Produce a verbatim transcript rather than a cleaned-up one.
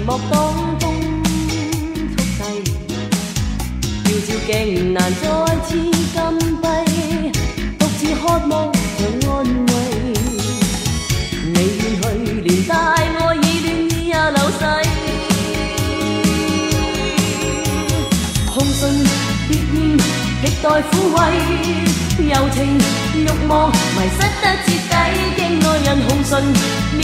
幕當中速遞，照照鏡難再次禁閉，獨自渴望着安慰。你遠去，連帶愛已戀意也流逝。空信別念，極待撫慰，柔情欲望迷失得徹底，經愛人紅唇。